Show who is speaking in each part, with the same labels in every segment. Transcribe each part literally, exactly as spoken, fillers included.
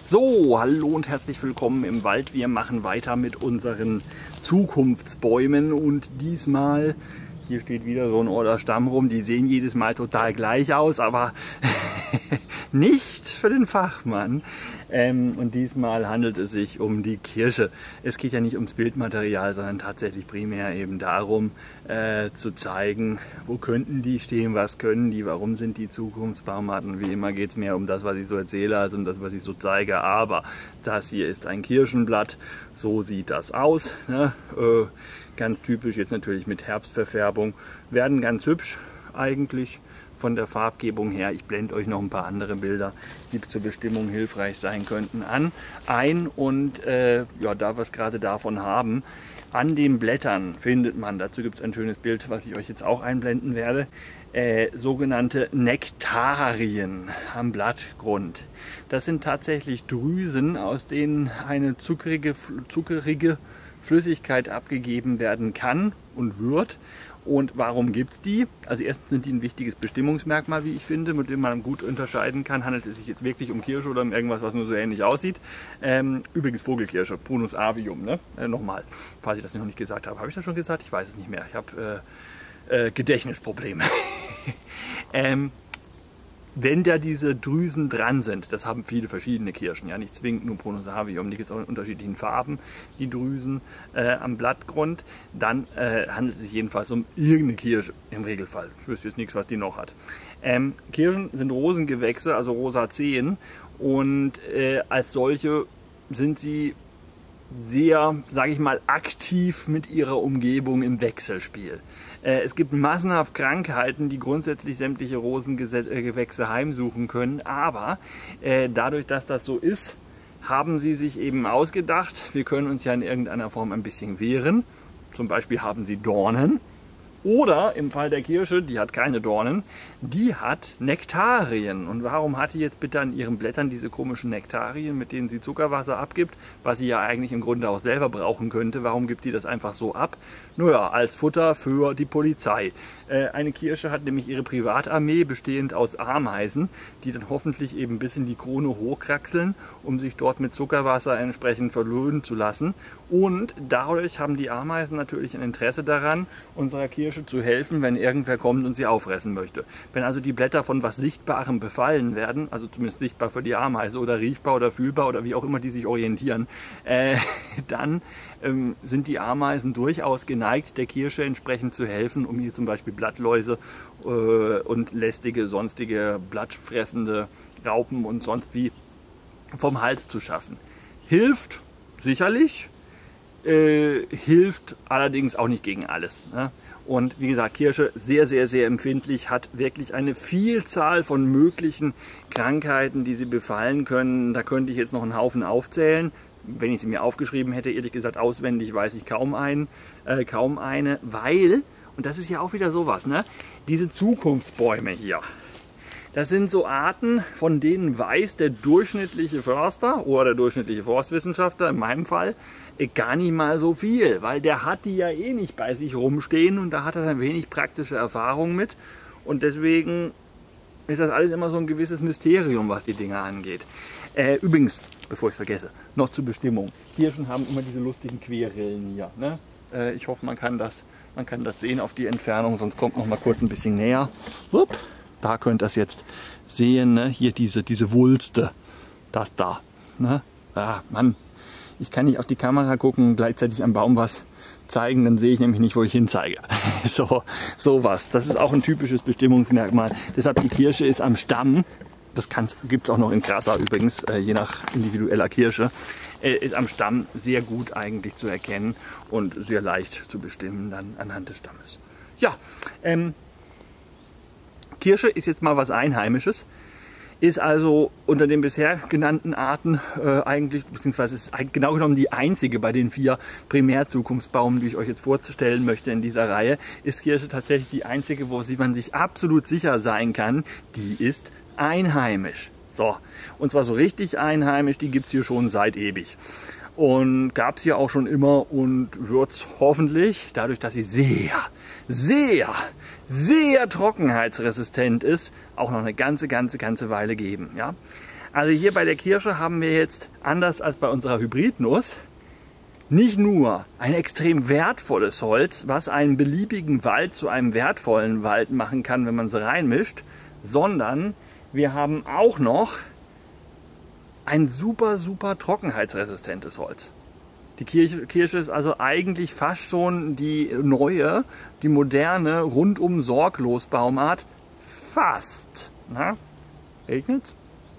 Speaker 1: So, hallo und herzlich willkommen im Wald. Wir machen weiter mit unseren Zukunftsbäumen und diesmal, hier steht wieder so ein oder Stamm rum, die sehen jedes Mal total gleich aus, aber nicht für den Fachmann. Ähm, und diesmal handelt es sich um die Kirsche. Es geht ja nicht ums Bildmaterial, sondern tatsächlich primär eben darum, äh, zu zeigen, wo könnten die stehen, was können die, warum sind die Zukunftsbaumarten. Wie immer geht es mehr um das, was ich so erzähle, als um das, was ich so zeige. Aber das hier ist ein Kirschenblatt, so sieht das aus. Ne? Äh, ganz typisch, jetzt natürlich mit Herbstverfärbung, werden ganz hübsch eigentlich. Von der Farbgebung her, ich blende euch noch ein paar andere Bilder, die zur Bestimmung hilfreich sein könnten, an ein. Und äh, ja, da wir es gerade davon haben, an den Blättern findet man, dazu gibt es ein schönes Bild, was ich euch jetzt auch einblenden werde, äh, sogenannte Nektarien am Blattgrund. Das sind tatsächlich Drüsen, aus denen eine zuckerige, zuckerige Flüssigkeit abgegeben werden kann und wird. Und warum gibt es die? Also erstens sind die ein wichtiges Bestimmungsmerkmal, wie ich finde, mit dem man gut unterscheiden kann, handelt es sich jetzt wirklich um Kirsche oder um irgendwas, was nur so ähnlich aussieht. Ähm, übrigens Vogelkirsche, Prunus avium, ne? Äh, nochmal, falls ich das noch nicht gesagt habe. Habe ich das schon gesagt? Ich weiß es nicht mehr. Ich habe äh, äh, Gedächtnisprobleme. ähm, Wenn da diese Drüsen dran sind, das haben viele verschiedene Kirschen, ja nicht zwingend nur Prunus avium, die gibt es auch in unterschiedlichen Farben, die Drüsen äh, am Blattgrund, dann äh, handelt es sich jedenfalls um irgendeine Kirsche im Regelfall. Ich wüsste jetzt nichts, was die noch hat. Ähm, Kirschen sind Rosengewächse, also Rosazeen, und äh, als solche sind sie sehr, sage ich mal, aktiv mit ihrer Umgebung im Wechselspiel. Äh, es gibt massenhaft Krankheiten, die grundsätzlich sämtliche Rosengewächse heimsuchen können, aber äh, dadurch, dass das so ist, haben sie sich eben ausgedacht, wir können uns ja in irgendeiner Form ein bisschen wehren. Zum Beispiel haben sie Dornen. Oder im Fall der Kirsche, die hat keine Dornen, die hat Nektarien. Und warum hat die jetzt bitte an ihren Blättern diese komischen Nektarien, mit denen sie Zuckerwasser abgibt, was sie ja eigentlich im Grunde auch selber brauchen könnte? Warum gibt die das einfach so ab? Naja, als Futter für die Polizei. Äh, eine Kirsche hat nämlich ihre Privatarmee, bestehend aus Ameisen, die dann hoffentlich eben bis in die Krone hochkraxeln, um sich dort mit Zuckerwasser entsprechend verlöhnen zu lassen. Und dadurch haben die Ameisen natürlich ein Interesse daran, unserer Kirsche zu helfen, wenn irgendwer kommt und sie auffressen möchte. Wenn also die Blätter von was Sichtbarem befallen werden, also zumindest sichtbar für die Ameise oder riechbar oder fühlbar oder wie auch immer die sich orientieren, äh, dann ähm, sind die Ameisen durchaus geneigt, der Kirsche entsprechend zu helfen, um hier zum Beispiel Blattläuse äh, und lästige, sonstige, blattfressende Raupen und sonst wie vom Hals zu schaffen. Hilft sicherlich, äh, hilft allerdings auch nicht gegen alles, ne? Und wie gesagt, Kirsche sehr, sehr, sehr empfindlich, hat wirklich eine Vielzahl von möglichen Krankheiten, die sie befallen können. Da könnte ich jetzt noch einen Haufen aufzählen. Wenn ich sie mir aufgeschrieben hätte, ehrlich gesagt auswendig, weiß ich kaum einen, äh, kaum eine, weil, und das ist ja auch wieder sowas, ne? Diese Zukunftsbäume hier, das sind so Arten, von denen weiß der durchschnittliche Förster oder der durchschnittliche Forstwissenschaftler, in meinem Fall, gar nicht mal so viel, weil der hat die ja eh nicht bei sich rumstehen und da hat er dann wenig praktische Erfahrung mit, und deswegen ist das alles immer so ein gewisses Mysterium, was die Dinger angeht. Äh, übrigens, bevor ich es vergesse, noch zur Bestimmung. Kirschen haben immer diese lustigen Querrillen hier, ne? Äh, ich hoffe, man kann, das, man kann das sehen auf die Entfernung, sonst kommt noch mal kurz ein bisschen näher. Upp, da könnt ihr es jetzt sehen, ne? Hier diese, diese Wulste, das da. Ne? Ah, Mann. Ich kann nicht auf die Kamera gucken und gleichzeitig am Baum was zeigen, dann sehe ich nämlich nicht, wo ich hinzeige. So, sowas. Das ist auch ein typisches Bestimmungsmerkmal. Deshalb, die Kirsche ist am Stamm, das gibt es auch noch in krasser übrigens, äh, je nach individueller Kirsche, äh, ist am Stamm sehr gut eigentlich zu erkennen und sehr leicht zu bestimmen dann anhand des Stammes. Ja, ähm, Kirsche ist jetzt mal was Einheimisches. Ist also unter den bisher genannten Arten äh, eigentlich, beziehungsweise ist genau genommen die einzige bei den vier Primärzukunftsbaumen, die ich euch jetzt vorstellen möchte in dieser Reihe, ist Kirsche tatsächlich die einzige, wo man sich absolut sicher sein kann, die ist einheimisch. So, und zwar so richtig einheimisch, die gibt es hier schon seit ewig. Und gab es hier auch schon immer und wird es hoffentlich, dadurch, dass sie sehr, sehr, sehr trockenheitsresistent ist, auch noch eine ganze, ganze, ganze Weile geben. Ja? Also hier bei der Kirsche haben wir jetzt, anders als bei unserer Hybridnuss, nicht nur ein extrem wertvolles Holz, was einen beliebigen Wald zu einem wertvollen Wald machen kann, wenn man sie reinmischt, sondern wir haben auch noch ein super, super trockenheitsresistentes Holz. Die Kirsche, Kirsche ist also eigentlich fast schon die neue, die moderne, rundum sorglos Baumart. Fast. Na? Regnet's?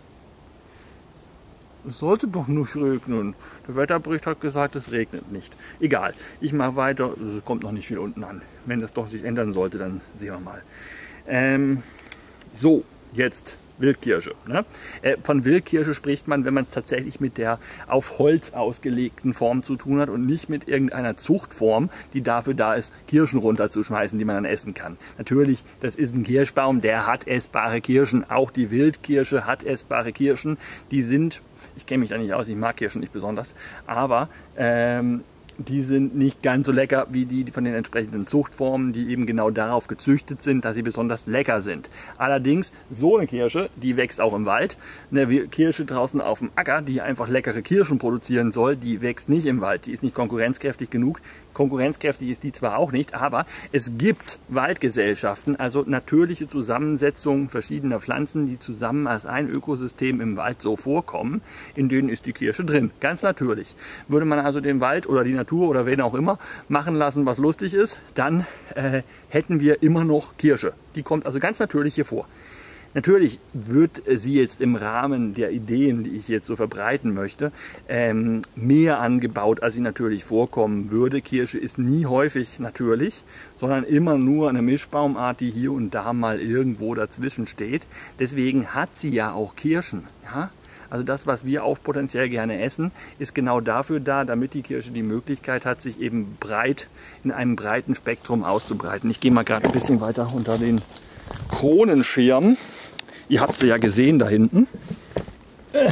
Speaker 1: Es sollte doch nicht regnen. Der Wetterbericht hat gesagt, es regnet nicht. Egal, ich mache weiter. Es kommt noch nicht viel unten an. Wenn das doch sich ändern sollte, dann sehen wir mal. Ähm, so, jetzt Wildkirsche. Ne? Äh, von Wildkirsche spricht man, wenn man es tatsächlich mit der auf Holz ausgelegten Form zu tun hat und nicht mit irgendeiner Zuchtform, die dafür da ist, Kirschen runterzuschmeißen, die man dann essen kann. Natürlich, das ist ein Kirschbaum, der hat essbare Kirschen. Auch die Wildkirsche hat essbare Kirschen. Die sind, ich kenne mich da nicht aus, ich mag Kirschen nicht besonders, aber ähm, die sind nicht ganz so lecker wie die von den entsprechenden Zuchtformen, die eben genau darauf gezüchtet sind, dass sie besonders lecker sind. Allerdings, so eine Kirsche, die wächst auch im Wald. Eine Kirsche draußen auf dem Acker, die einfach leckere Kirschen produzieren soll, die wächst nicht im Wald. Die ist nicht konkurrenzkräftig genug. Konkurrenzkräftig ist die zwar auch nicht, aber es gibt Waldgesellschaften, also natürliche Zusammensetzungen verschiedener Pflanzen, die zusammen als ein Ökosystem im Wald so vorkommen, in denen ist die Kirsche drin. Ganz natürlich. Würde man also den Wald oder die Natur oder wen auch immer machen lassen, was lustig ist, dann äh, hätten wir immer noch Kirsche. Die kommt also ganz natürlich hier vor. Natürlich wird sie jetzt im Rahmen der Ideen, die ich jetzt so verbreiten möchte, ähm, mehr angebaut, als sie natürlich vorkommen würde. Kirsche ist nie häufig natürlich, sondern immer nur eine Mischbaumart, die hier und da mal irgendwo dazwischen steht. Deswegen hat sie ja auch Kirschen. Ja? Also das, was wir auch potenziell gerne essen, ist genau dafür da, damit die Kirsche die Möglichkeit hat, sich eben breit in einem breiten Spektrum auszubreiten. Ich gehe mal gerade ein bisschen weiter unter den Kronenschirm. Ihr habt sie ja gesehen da hinten, äh,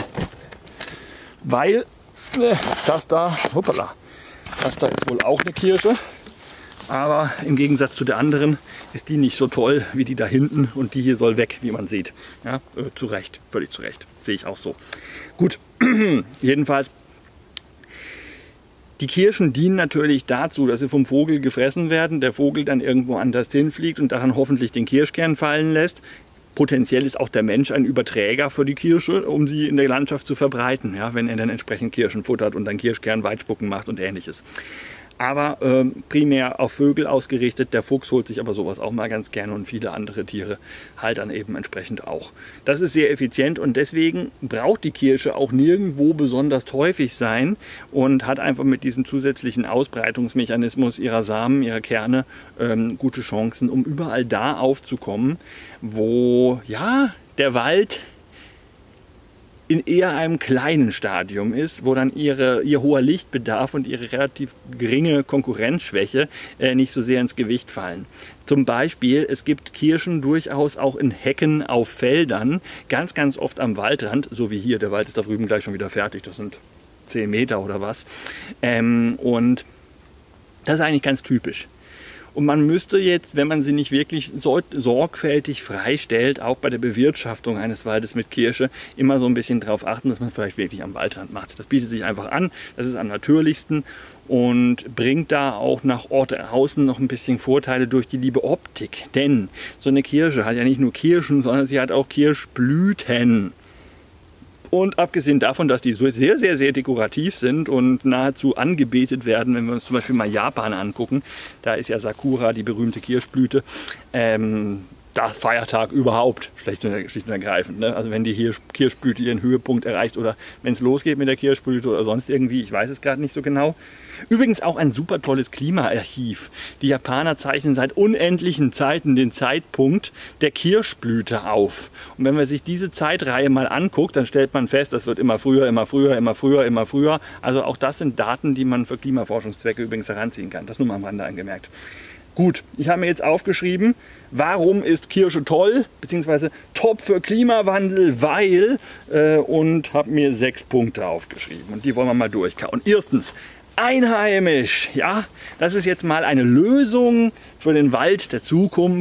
Speaker 1: weil äh, das da, hoppala, das da ist wohl auch eine Kirsche, aber im Gegensatz zu der anderen ist die nicht so toll wie die da hinten und die hier soll weg, wie man sieht. Ja, äh, zu Recht, völlig zu Recht, sehe ich auch so. Gut, jedenfalls. Die Kirschen dienen natürlich dazu, dass sie vom Vogel gefressen werden, der Vogel dann irgendwo anders hinfliegt und daran hoffentlich den Kirschkern fallen lässt. Potenziell ist auch der Mensch ein Überträger für die Kirsche, um sie in der Landschaft zu verbreiten, ja, wenn er dann entsprechend Kirschen futtert und dann Kirschkern weitspucken macht und ähnliches. Aber äh, primär auf Vögel ausgerichtet. Der Fuchs holt sich aber sowas auch mal ganz gerne und viele andere Tiere halt dann eben entsprechend auch. Das ist sehr effizient und deswegen braucht die Kirsche auch nirgendwo besonders häufig sein und hat einfach mit diesem zusätzlichen Ausbreitungsmechanismus ihrer Samen, ihrer Kerne ähm, gute Chancen, um überall da aufzukommen, wo ja der Wald in eher einem kleinen Stadium ist, wo dann ihre, ihr hoher Lichtbedarf und ihre relativ geringe Konkurrenzschwäche äh, nicht so sehr ins Gewicht fallen. Zum Beispiel, es gibt Kirschen durchaus auch in Hecken auf Feldern, ganz, ganz oft am Waldrand, so wie hier, der Wald ist da drüben gleich schon wieder fertig, das sind zehn Meter oder was. Ähm, und das ist eigentlich ganz typisch. Und man müsste jetzt, wenn man sie nicht wirklich sorgfältig freistellt, auch bei der Bewirtschaftung eines Waldes mit Kirsche, immer so ein bisschen darauf achten, dass man es vielleicht wirklich am Waldrand macht. Das bietet sich einfach an, das ist am natürlichsten und bringt da auch nach außen noch ein bisschen Vorteile durch die liebe Optik. Denn so eine Kirsche hat ja nicht nur Kirschen, sondern sie hat auch Kirschblüten. Und abgesehen davon, dass die so sehr, sehr, sehr dekorativ sind und nahezu angebetet werden, wenn wir uns zum Beispiel mal Japan angucken, da ist ja Sakura die berühmte Kirschblüte, ähm, der Feiertag überhaupt, schlicht und, schlicht und ergreifend. Ne? Also wenn die Kirschblüte ihren Höhepunkt erreicht oder wenn es losgeht mit der Kirschblüte oder sonst irgendwie, ich weiß es gerade nicht so genau. Übrigens auch ein super tolles Klimaarchiv. Die Japaner zeichnen seit unendlichen Zeiten den Zeitpunkt der Kirschblüte auf. Und wenn man sich diese Zeitreihe mal anguckt, dann stellt man fest, das wird immer früher, immer früher, immer früher, immer früher. Also auch das sind Daten, die man für Klimaforschungszwecke übrigens heranziehen kann. Das nur mal am Rande angemerkt. Gut, ich habe mir jetzt aufgeschrieben, warum ist Kirsche toll, beziehungsweise top für Klimawandel, weil, äh, und habe mir sechs Punkte aufgeschrieben. Und die wollen wir mal durchkauen. Erstens, einheimisch. Ja, das ist jetzt mal eine Lösung für den Wald der Zukunft,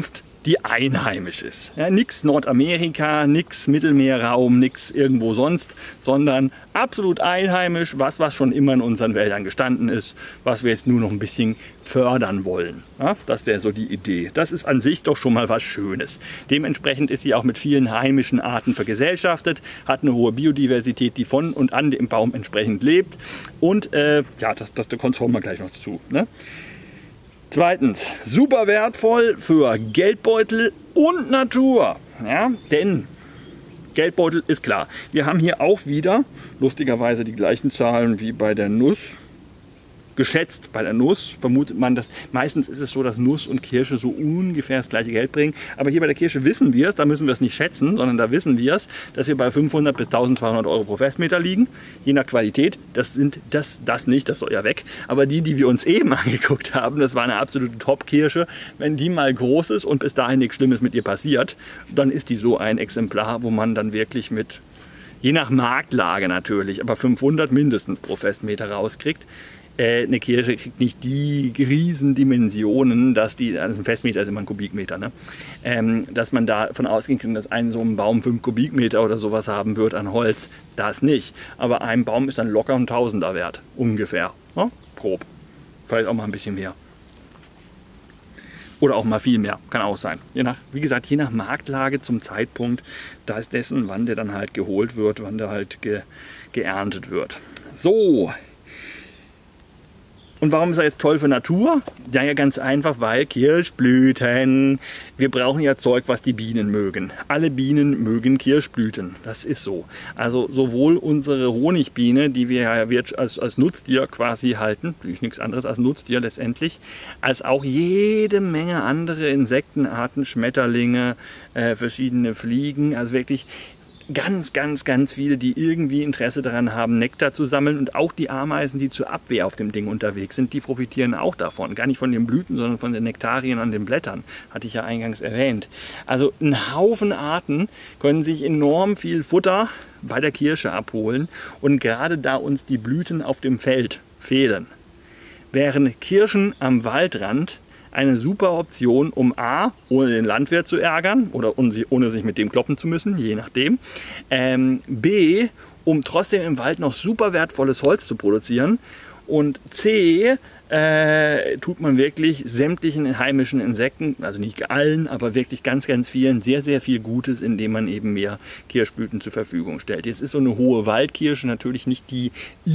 Speaker 1: die einheimisch ist. Ja, nichts Nordamerika, nichts Mittelmeerraum, nichts irgendwo sonst, sondern absolut einheimisch, was, was schon immer in unseren Wäldern gestanden ist, was wir jetzt nur noch ein bisschen fördern wollen. Ja, das wäre so die Idee. Das ist an sich doch schon mal was Schönes. Dementsprechend ist sie auch mit vielen heimischen Arten vergesellschaftet, hat eine hohe Biodiversität, die von und an dem Baum entsprechend lebt. Und äh, ja, das, das, da kommen wir gleich noch zu. Ne? Zweitens, super wertvoll für Geldbeutel und Natur. Ja, denn Geldbeutel ist klar. Wir haben hier auch wieder lustigerweise die gleichen Zahlen wie bei der Nuss. Geschätzt bei der Nuss vermutet man, dass meistens ist es so, dass Nuss und Kirsche so ungefähr das gleiche Geld bringen. Aber hier bei der Kirsche wissen wir es, da müssen wir es nicht schätzen, sondern da wissen wir es, dass wir bei fünfhundert bis eintausendzweihundert Euro pro Festmeter liegen. Je nach Qualität, das sind das, das nicht, das soll ja weg. Aber die, die wir uns eben angeguckt haben, das war eine absolute Top-Kirsche. Wenn die mal groß ist und bis dahin nichts Schlimmes mit ihr passiert, dann ist die so ein Exemplar, wo man dann wirklich mit, je nach Marktlage natürlich, aber fünfhundert mindestens pro Festmeter rauskriegt. Eine Kirsche kriegt nicht die Riesendimensionen, dass die, also ein Festmeter ist immer ein Kubikmeter, ne? ähm, dass man davon ausgehen kann, dass ein so ein Baum fünf Kubikmeter oder sowas haben wird an Holz. Das nicht. Aber ein Baum ist dann locker ein Tausender wert, ungefähr, ne? Grob. Vielleicht auch mal ein bisschen mehr. Oder auch mal viel mehr, kann auch sein. Je nach, wie gesagt, je nach Marktlage zum Zeitpunkt, da ist dessen, wann der dann halt geholt wird, wann der halt ge, geerntet wird. So. Und warum ist er jetzt toll für Natur? Ja, ja, ganz einfach, weil Kirschblüten. Wir brauchen ja Zeug, was die Bienen mögen. Alle Bienen mögen Kirschblüten. Das ist so. Also sowohl unsere Honigbiene, die wir ja als, als Nutztier quasi halten, die ist nichts anderes als Nutztier letztendlich, als auch jede Menge andere Insektenarten, Schmetterlinge, äh, verschiedene Fliegen, also wirklich ganz, ganz, ganz viele, die irgendwie Interesse daran haben, Nektar zu sammeln, und auch die Ameisen, die zur Abwehr auf dem Ding unterwegs sind, die profitieren auch davon. Gar nicht von den Blüten, sondern von den Nektarien an den Blättern, hatte ich ja eingangs erwähnt. Also ein Haufen Arten können sich enorm viel Futter bei der Kirsche abholen, und gerade da uns die Blüten auf dem Feld fehlen, wären Kirschen am Waldrand eine super Option, um A, ohne den Landwirt zu ärgern oder ohne sich mit dem kloppen zu müssen, je nachdem. Ähm, B, um trotzdem im Wald noch super wertvolles Holz zu produzieren. Und C, äh, tut man wirklich sämtlichen heimischen Insekten, also nicht allen, aber wirklich ganz, ganz vielen, sehr, sehr viel Gutes, indem man eben mehr Kirschblüten zur Verfügung stellt. Jetzt ist so eine hohe Waldkirsche natürlich nicht die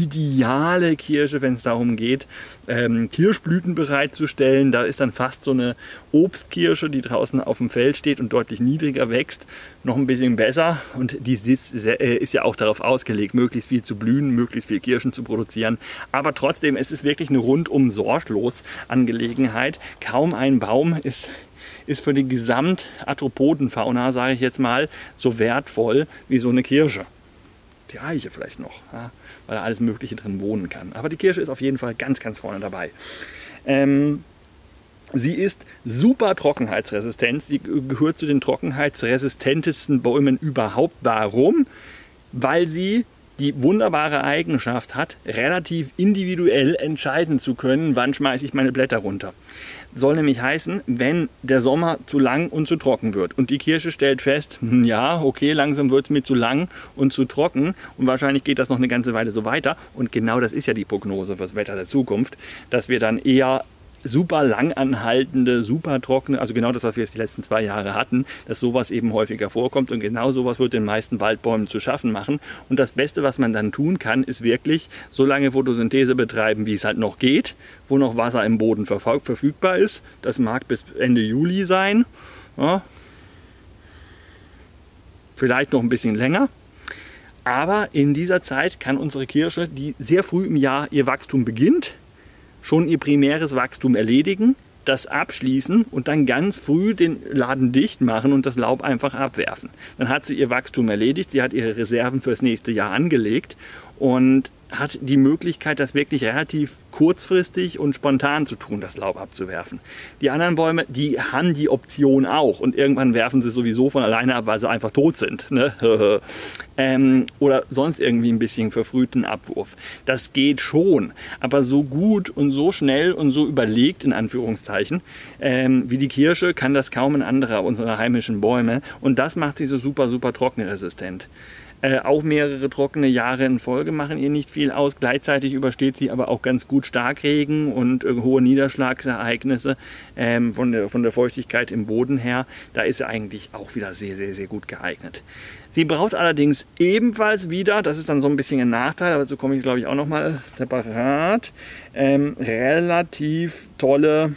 Speaker 1: ideale Kirsche, wenn es darum geht, ähm, Kirschblüten bereitzustellen. Da ist dann fast so eine Obstkirsche, die draußen auf dem Feld steht und deutlich niedriger wächst, noch ein bisschen besser. Und die ist, äh, ist ja auch darauf ausgelegt, möglichst viel zu blühen, möglichst viel Kirschen zu produzieren. Aber trotzdem, es ist wirklich eine rundum sorglos Angelegenheit. Kaum ein Baum ist, ist für die Gesamtarthropodenfauna, sage ich jetzt mal, so wertvoll wie so eine Kirsche. Die Eiche vielleicht noch, ja, weil da alles Mögliche drin wohnen kann. Aber die Kirsche ist auf jeden Fall ganz, ganz vorne dabei. Ähm, Sie ist super trockenheitsresistent. Sie gehört zu den trockenheitsresistentesten Bäumen überhaupt. Warum? Weil sie die wunderbare Eigenschaft hat, relativ individuell entscheiden zu können, wann schmeiße ich meine Blätter runter. Soll nämlich heißen, wenn der Sommer zu lang und zu trocken wird und die Kirsche stellt fest, ja, okay, langsam wird es mir zu lang und zu trocken und wahrscheinlich geht das noch eine ganze Weile so weiter, und genau das ist ja die Prognose fürs Wetter der Zukunft, dass wir dann eher super lang anhaltende, super trockene, also genau das, was wir jetzt die letzten zwei Jahre hatten, dass sowas eben häufiger vorkommt, und genau sowas wird den meisten Waldbäumen zu schaffen machen. Und das Beste, was man dann tun kann, ist wirklich so lange Photosynthese betreiben, wie es halt noch geht, wo noch Wasser im Boden verfügbar ist. Das mag bis Ende Juli sein, ja, vielleicht noch ein bisschen länger. Aber in dieser Zeit kann unsere Kirsche, die sehr früh im Jahr ihr Wachstum beginnt, schon ihr primäres Wachstum erledigen, das abschließen und dann ganz früh den Laden dicht machen und das Laub einfach abwerfen. Dann hat sie ihr Wachstum erledigt, sie hat ihre Reserven fürs nächste Jahr angelegt, und hat die Möglichkeit, das wirklich relativ kurzfristig und spontan zu tun, das Laub abzuwerfen. Die anderen Bäume, die haben die Option auch und irgendwann werfen sie sowieso von alleine ab, weil sie einfach tot sind. Ne? ähm, oder sonst irgendwie ein bisschen verfrühten Abwurf. Das geht schon, aber so gut und so schnell und so überlegt, in Anführungszeichen, ähm, wie die Kirsche, kann das kaum ein anderer unserer heimischen Bäume und das macht sie so super, super trockenresistent. Äh, auch mehrere trockene Jahre in Folge machen ihr nicht viel aus. Gleichzeitig übersteht sie aber auch ganz gut Starkregen und äh, hohe Niederschlagsereignisse ähm, von, der, von der Feuchtigkeit im Boden her. Da ist sie eigentlich auch wieder sehr, sehr, sehr gut geeignet. Sie braucht allerdings ebenfalls wieder, das ist dann so ein bisschen ein Nachteil, aber dazu komme ich glaube ich auch noch mal separat, ähm, relativ tolle,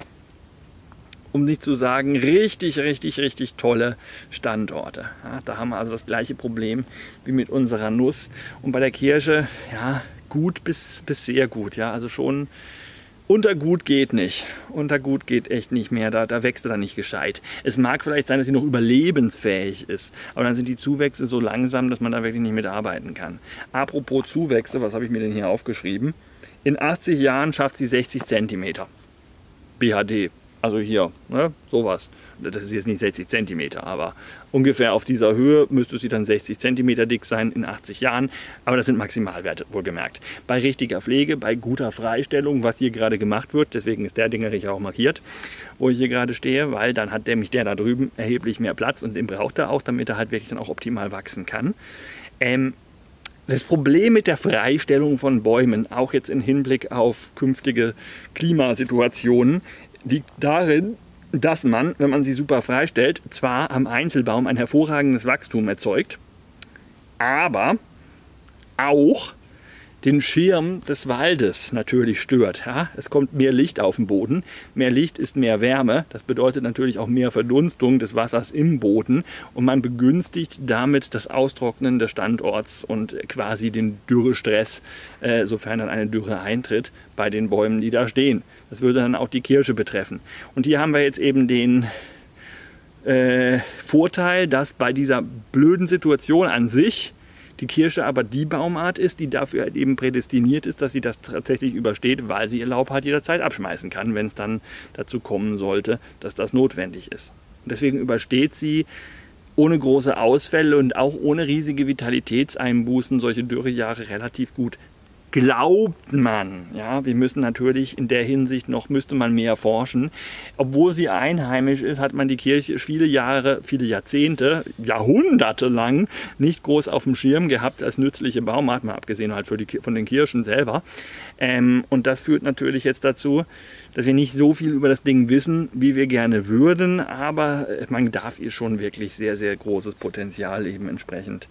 Speaker 1: um nicht zu sagen, richtig, richtig, richtig tolle Standorte. Ja, da haben wir also das gleiche Problem wie mit unserer Nuss. Und bei der Kirsche, ja, gut bis, bis sehr gut. Ja, also schon unter gut geht nicht. Unter gut geht echt nicht mehr. Da, da wächst er dann nicht gescheit. Es mag vielleicht sein, dass sie noch überlebensfähig ist. Aber dann sind die Zuwächse so langsam, dass man da wirklich nicht mitarbeiten kann. Apropos Zuwächse, was habe ich mir denn hier aufgeschrieben? In achtzig Jahren schafft sie sechzig Zentimeter. B H D. Also hier, ne, sowas. Das ist jetzt nicht sechzig Zentimeter, aber ungefähr auf dieser Höhe müsste sie dann sechzig Zentimeter dick sein in achtzig Jahren. Aber das sind Maximalwerte, wohlgemerkt. Bei richtiger Pflege, bei guter Freistellung, was hier gerade gemacht wird, deswegen ist der Dingerich auch markiert, wo ich hier gerade stehe, weil dann hat nämlich der da drüben erheblich mehr Platz und den braucht er auch, damit er halt wirklich dann auch optimal wachsen kann. Ähm, Das Problem mit der Freistellung von Bäumen, auch jetzt im Hinblick auf künftige Klimasituationen, liegt darin, dass man, wenn man sie super freistellt, zwar am Einzelbaum ein hervorragendes Wachstum erzeugt, aber auch den Schirm des Waldes natürlich stört. Ja? Es kommt mehr Licht auf den Boden. Mehr Licht ist mehr Wärme. Das bedeutet natürlich auch mehr Verdunstung des Wassers im Boden. Und man begünstigt damit das Austrocknen des Standorts und quasi den Dürrestress, äh, sofern dann eine Dürre eintritt, bei den Bäumen, die da stehen. Das würde dann auch die Kirsche betreffen. Und hier haben wir jetzt eben den äh, Vorteil, dass bei dieser blöden Situation an sich die Kirsche aber die Baumart ist, die dafür halt eben prädestiniert ist, dass sie das tatsächlich übersteht, weil sie ihr Laub halt jederzeit abschmeißen kann, wenn es dann dazu kommen sollte, dass das notwendig ist. Und deswegen übersteht sie ohne große Ausfälle und auch ohne riesige Vitalitätseinbußen solche Dürrejahre relativ gut. Glaubt man. Ja, wir müssen natürlich in der Hinsicht noch, müsste man mehr forschen. Obwohl sie einheimisch ist, hat man die Kirsche viele Jahre, viele Jahrzehnte, Jahrhunderte lang nicht groß auf dem Schirm gehabt als nützliche Baumart, mal abgesehen halt für die, von den Kirschen selber. Ähm, und das führt natürlich jetzt dazu, dass wir nicht so viel über das Ding wissen, wie wir gerne würden, aber man darf ihr schon wirklich sehr, sehr großes Potenzial eben entsprechend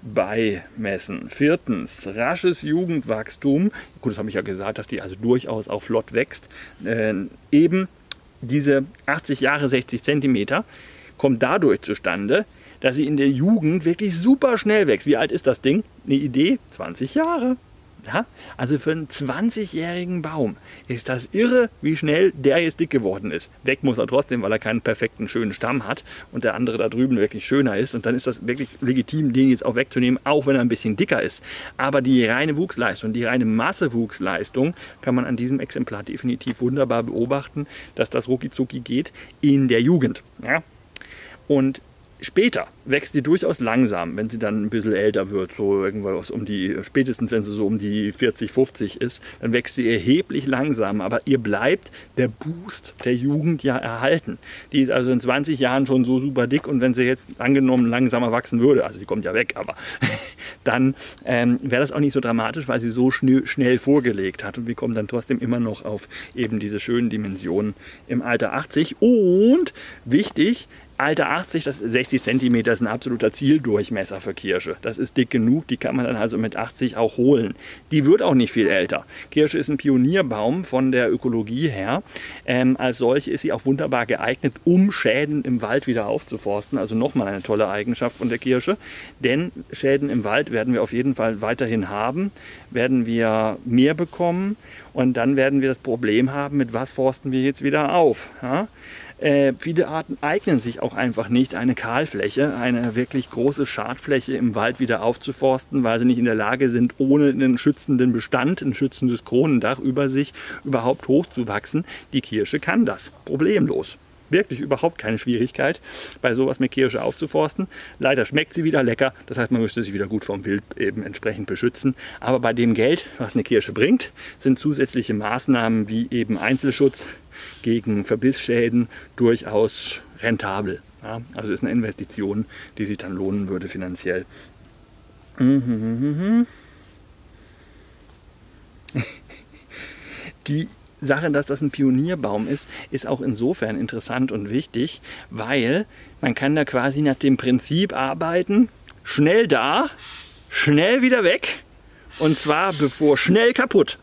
Speaker 1: beimessen. Viertens, rasches Jugendwachstum. Gut, das habe ich ja gesagt, dass die also durchaus auch flott wächst. Äh, eben diese achtzig Jahre, sechzig Zentimeter kommt dadurch zustande, dass sie in der Jugend wirklich super schnell wächst. Wie alt ist das Ding? Eine Idee? zwanzig Jahre. Ja, also für einen zwanzigjährigen Baum ist das irre, wie schnell der jetzt dick geworden ist. Weg muss er trotzdem, weil er keinen perfekten, schönen Stamm hat und der andere da drüben wirklich schöner ist. Und dann ist das wirklich legitim, den jetzt auch wegzunehmen, auch wenn er ein bisschen dicker ist. Aber die reine Wuchsleistung, die reine Massewuchsleistung kann man an diesem Exemplar definitiv wunderbar beobachten, dass das rucki-zucki geht in der Jugend. Ja? Und später wächst sie durchaus langsam, wenn sie dann ein bisschen älter wird, so irgendwas um die, spätestens wenn sie so um die vierzig, fünfzig ist, dann wächst sie erheblich langsam, aber ihr bleibt der Boost der Jugend ja erhalten. Die ist also in zwanzig Jahren schon so super dick und wenn sie jetzt angenommen langsamer wachsen würde, also die kommt ja weg, aber dann ähm, wäre das auch nicht so dramatisch, weil sie so schnell, schnell vorgelegt hat und wir kommen dann trotzdem immer noch auf eben diese schönen Dimensionen im Alter achtzig und wichtig, Alter achtzig, das sechzig Zentimeter ist ein absoluter Zieldurchmesser für Kirsche. Das ist dick genug, die kann man dann also mit achtzig auch holen. Die wird auch nicht viel älter. Kirsche ist ein Pionierbaum von der Ökologie her. Ähm, als solche ist sie auch wunderbar geeignet, um Schäden im Wald wieder aufzuforsten. Also nochmal eine tolle Eigenschaft von der Kirsche. Denn Schäden im Wald werden wir auf jeden Fall weiterhin haben, werden wir mehr bekommen und dann werden wir das Problem haben, mit was forsten wir jetzt wieder auf. Ja? Äh, viele Arten eignen sich auch einfach nicht, eine Kahlfläche, eine wirklich große Schadfläche im Wald wieder aufzuforsten, weil sie nicht in der Lage sind, ohne einen schützenden Bestand, ein schützendes Kronendach über sich überhaupt hochzuwachsen. Die Kirsche kann das problemlos. Wirklich überhaupt keine Schwierigkeit, bei sowas mit Kirsche aufzuforsten. Leider schmeckt sie wieder lecker, das heißt, man müsste sie wieder gut vom Wild eben entsprechend beschützen. Aber bei dem Geld, was eine Kirsche bringt, sind zusätzliche Maßnahmen wie eben Einzelschutz gegen Verbissschäden durchaus rentabel. Ja, also ist eine Investition, die sich dann lohnen würde finanziell. Die Sache, dass das ein Pionierbaum ist, ist auch insofern interessant und wichtig, weil man kann da quasi nach dem Prinzip arbeiten, schnell da, schnell wieder weg, und zwar bevor schnell kaputt.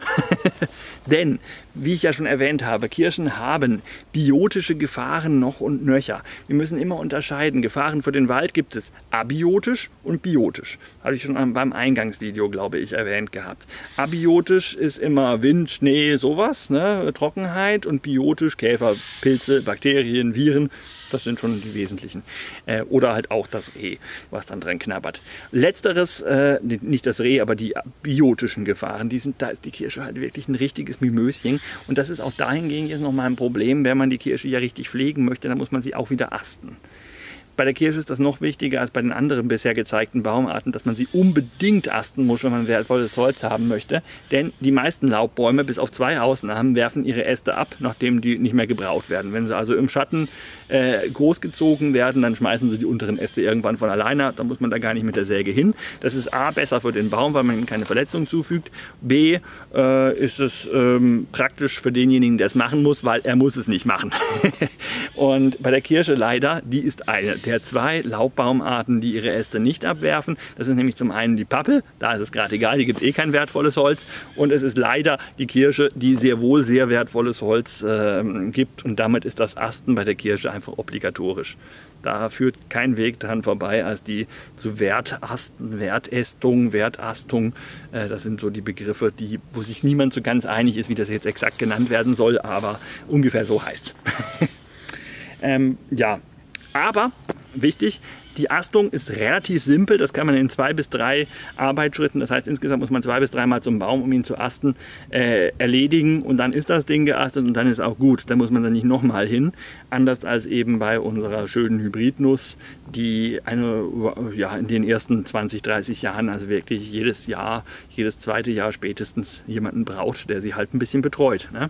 Speaker 1: Denn, wie ich ja schon erwähnt habe, Kirschen haben biotische Gefahren noch und nöcher. Wir müssen immer unterscheiden. Gefahren für den Wald gibt es abiotisch und biotisch. Habe ich schon beim Eingangsvideo, glaube ich, erwähnt gehabt. Abiotisch ist immer Wind, Schnee, sowas, ne? Trockenheit, und biotisch Käfer, Pilze, Bakterien, Viren. Das sind schon die wesentlichen. Äh, oder halt auch das Reh, was dann dran knabbert. Letzteres, äh, nicht das Reh, aber die biotischen Gefahren, die sind, da ist die Kirsche halt wirklich ein richtiges Mimöschen. Und das ist auch dahingehend jetzt nochmal ein Problem, wenn man die Kirsche ja richtig pflegen möchte, dann muss man sie auch wieder asten. Bei der Kirsche ist das noch wichtiger als bei den anderen bisher gezeigten Baumarten, dass man sie unbedingt asten muss, wenn man wertvolles Holz haben möchte. Denn die meisten Laubbäume, bis auf zwei Ausnahmen, werfen ihre Äste ab, nachdem die nicht mehr gebraucht werden. Wenn sie also im Schatten äh, großgezogen werden, dann schmeißen sie die unteren Äste irgendwann von alleine ab. Dann muss man da gar nicht mit der Säge hin. Das ist A, besser für den Baum, weil man ihm keine Verletzung zufügt. B, äh, ist es ähm, praktisch für denjenigen, der es machen muss, weil er muss es nicht machen. Und bei der Kirsche leider, die ist eine der zwei Laubbaumarten, die ihre Äste nicht abwerfen. Das ist nämlich zum einen die Pappel, da ist es gerade egal, die gibt eh kein wertvolles Holz. Und es ist leider die Kirsche, die sehr wohl sehr wertvolles Holz äh, gibt. Und damit ist das Asten bei der Kirsche einfach obligatorisch. Da führt kein Weg dran vorbei, als die zu Wertasten, Wertästung, Wertastung. Äh, das sind so die Begriffe, die, wo sich niemand so ganz einig ist, wie das jetzt exakt genannt werden soll, aber ungefähr so heißt es. ähm, ja, aber wichtig, die Astung ist relativ simpel, das kann man in zwei bis drei Arbeitsschritten, das heißt insgesamt muss man zwei bis dreimal zum Baum, um ihn zu asten, äh, erledigen, und dann ist das Ding geastet und dann ist auch gut, da muss man dann nicht nochmal hin, anders als eben bei unserer schönen Hybridnuss, die eine, ja, in den ersten zwanzig, dreißig Jahren, also wirklich jedes Jahr, jedes zweite Jahr spätestens jemanden braucht, der sie halt ein bisschen betreut. Ne?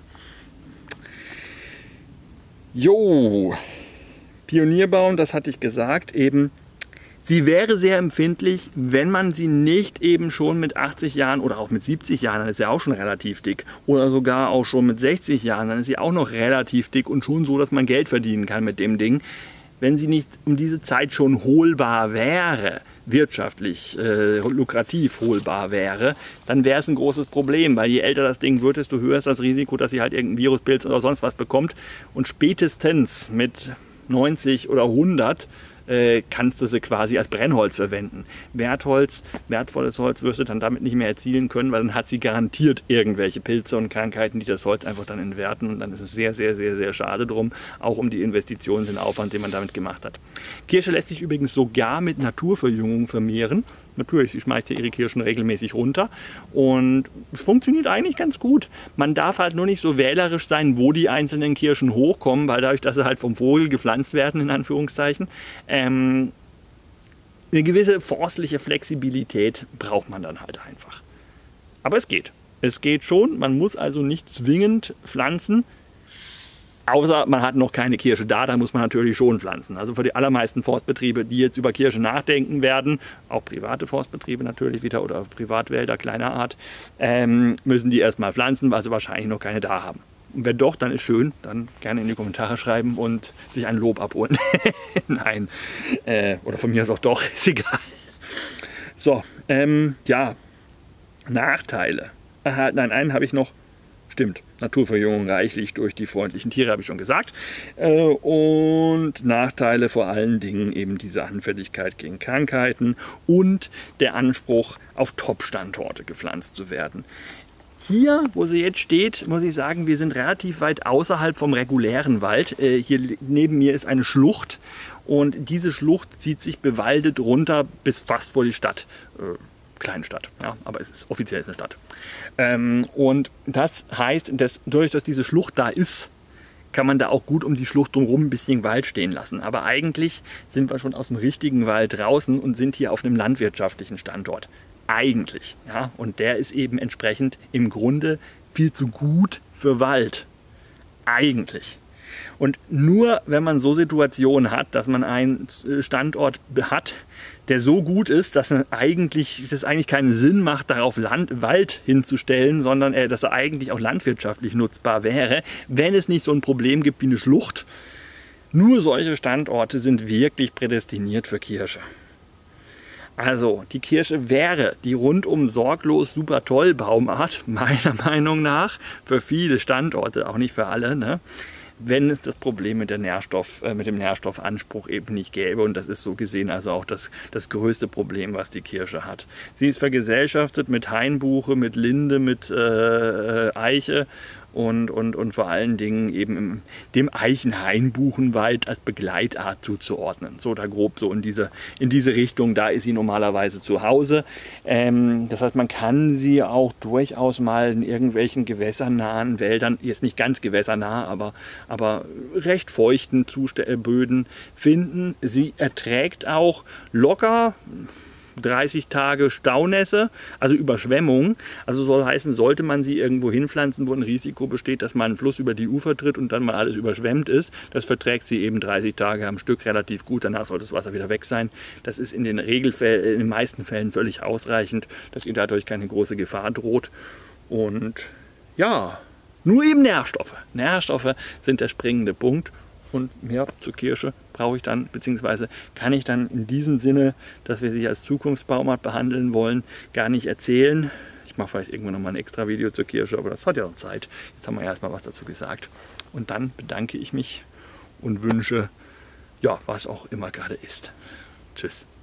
Speaker 1: Jo! Pionierbaum, das hatte ich gesagt, eben, sie wäre sehr empfindlich, wenn man sie nicht eben schon mit achtzig Jahren oder auch mit siebzig Jahren, dann ist sie auch schon relativ dick, oder sogar auch schon mit sechzig Jahren, dann ist sie auch noch relativ dick und schon so, dass man Geld verdienen kann mit dem Ding. Wenn sie nicht um diese Zeit schon holbar wäre, wirtschaftlich äh, lukrativ holbar wäre, dann wäre es ein großes Problem, weil je älter das Ding wird, desto höher ist das Risiko, dass sie halt irgendein Viruspilz oder sonst was bekommt, und spätestens mit neunzig oder hundert äh, kannst du sie quasi als Brennholz verwenden. Wertholz, wertvolles Holz wirst du dann damit nicht mehr erzielen können, weil dann hat sie garantiert irgendwelche Pilze und Krankheiten, die das Holz einfach dann entwerten, und dann ist es sehr, sehr, sehr, sehr schade drum, auch um die Investitionen, den Aufwand, den man damit gemacht hat. Kirsche lässt sich übrigens sogar mit Naturverjüngung vermehren. Natürlich, sie schmeißt ja ihre Kirschen regelmäßig runter und es funktioniert eigentlich ganz gut. Man darf halt nur nicht so wählerisch sein, wo die einzelnen Kirschen hochkommen, weil dadurch, dass sie halt vom Vogel gepflanzt werden, in Anführungszeichen, ähm, eine gewisse forstliche Flexibilität braucht man dann halt einfach. Aber es geht. Es geht schon, man muss also nicht zwingend pflanzen, außer man hat noch keine Kirsche da, dann muss man natürlich schon pflanzen. Also für die allermeisten Forstbetriebe, die jetzt über Kirsche nachdenken werden, auch private Forstbetriebe natürlich wieder oder Privatwälder kleiner Art, ähm, müssen die erstmal pflanzen, weil sie wahrscheinlich noch keine da haben. Und wenn doch, dann ist schön, dann gerne in die Kommentare schreiben und sich ein Lob abholen. Nein, äh, oder von mir ist auch doch, ist egal. So, ähm, ja, Nachteile. Aha, nein, einen habe ich noch. Stimmt, Naturverjüngung reichlich durch die freundlichen Tiere, habe ich schon gesagt. Äh, und Nachteile vor allen Dingen eben diese Anfälligkeit gegen Krankheiten und der Anspruch, auf Top-Standorte gepflanzt zu werden. Hier, wo sie jetzt steht, muss ich sagen, wir sind relativ weit außerhalb vom regulären Wald. Äh, hier neben mir ist eine Schlucht und diese Schlucht zieht sich bewaldet runter bis fast vor die Stadt. Äh, kleine Stadt, ja, aber es ist offiziell eine Stadt. Ähm, und das heißt, dass dadurch, dass diese Schlucht da ist, kann man da auch gut um die Schlucht drumherum ein bisschen Wald stehen lassen. Aber eigentlich sind wir schon aus dem richtigen Wald draußen und sind hier auf einem landwirtschaftlichen Standort. Eigentlich. Ja? Und der ist eben entsprechend im Grunde viel zu gut für Wald. Eigentlich. Und nur wenn man so Situationen hat, dass man einen Standort hat, der so gut ist, dass man eigentlich, das eigentlich keinen Sinn macht, darauf Land, Wald hinzustellen, sondern äh, dass er eigentlich auch landwirtschaftlich nutzbar wäre, wenn es nicht so ein Problem gibt wie eine Schlucht. Nur solche Standorte sind wirklich prädestiniert für Kirsche. Also die Kirsche wäre die rundum sorglos super toll Baumart, meiner Meinung nach, für viele Standorte, auch nicht für alle, ne? Wenn es das Problem mit, der Nährstoff, äh, mit dem Nährstoffanspruch eben nicht gäbe. Und das ist so gesehen also auch das, das größte Problem, was die Kirsche hat. Sie ist vergesellschaftet mit Hainbuche, mit Linde, mit äh, Eiche und, und, und vor allen Dingen eben im, dem Eichen-Hainbuchenwald als Begleitart zuzuordnen. So da grob so in diese, in diese Richtung, da ist sie normalerweise zu Hause. Ähm, das heißt, man kann sie auch durchaus mal in irgendwelchen gewässernahen Wäldern, jetzt nicht ganz gewässernah, aber, aber recht feuchten Böden finden. Sie erträgt auch locker dreißig Tage Staunässe, also Überschwemmung. Also soll heißen, sollte man sie irgendwo hinpflanzen, wo ein Risiko besteht, dass mal ein Fluss über die Ufer tritt und dann mal alles überschwemmt ist. Das verträgt sie eben dreißig Tage am Stück relativ gut. Danach sollte das Wasser wieder weg sein. Das ist in den Regelfällen, in den meisten Fällen völlig ausreichend, dass ihr dadurch keine große Gefahr droht. Und ja, nur eben Nährstoffe. Nährstoffe sind der springende Punkt. Und mehr zur Kirsche brauche ich dann, beziehungsweise kann ich dann in diesem Sinne, dass wir sie als Zukunftsbaumart behandeln wollen, gar nicht erzählen. Ich mache vielleicht irgendwann noch mal ein extra Video zur Kirsche, aber das hat ja noch Zeit. Jetzt haben wir erstmal was dazu gesagt. Und dann bedanke ich mich und wünsche, ja, was auch immer gerade ist. Tschüss.